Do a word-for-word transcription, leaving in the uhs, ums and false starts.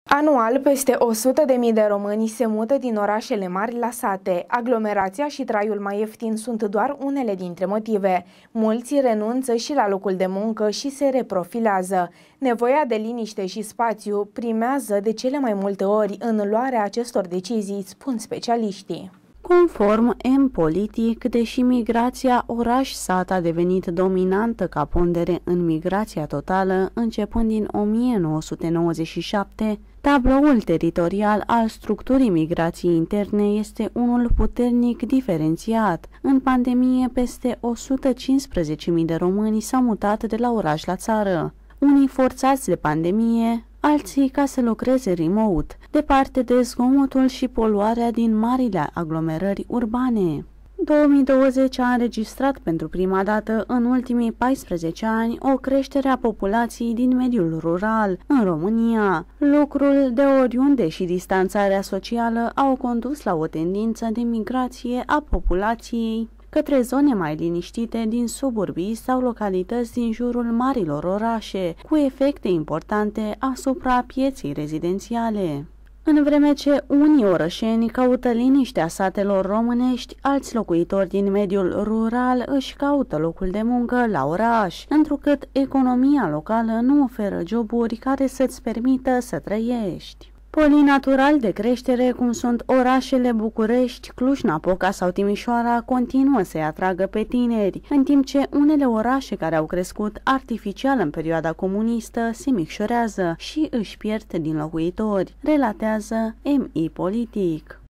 Anual, peste o sută de mii de români se mută din orașele mari la sate. Aglomerația și traiul mai ieftin sunt doar unele dintre motive. Mulți renunță și la locul de muncă și se reprofilează. Nevoia de liniște și spațiu primează de cele mai multe ori în luarea acestor decizii, spun specialiștii. Conform M-Politic, deși migrația oraș-sat a devenit dominantă ca pondere în migrația totală începând din o mie nouă sute nouăzeci și șapte, tabloul teritorial al structurii migrației interne este unul puternic diferențiat. În pandemie, peste o sută cincisprezece mii de români s-au mutat de la oraș la țară, unii forțați de pandemie, alții ca să lucreze remote, departe de zgomotul și poluarea din marile aglomerări urbane. două mii douăzeci a înregistrat pentru prima dată în ultimii paisprezece ani o creștere a populației din mediul rural în România. Lucrul de oriunde și distanțarea socială au condus la o tendință de migrație a populației către zone mai liniștite din suburbii sau localități din jurul marilor orașe, cu efecte importante asupra pieței rezidențiale. În vreme ce unii orășeni caută liniștea satelor românești, alți locuitori din mediul rural își caută locul de muncă la oraș, întrucât economia locală nu oferă joburi care să-ți permită să trăiești. Polii natural de creștere, cum sunt orașele București, Cluj-Napoca sau Timișoara, continuă să-i atragă pe tineri, în timp ce unele orașe care au crescut artificial în perioada comunistă se micșorează și își pierd din locuitori, relatează M I Politic.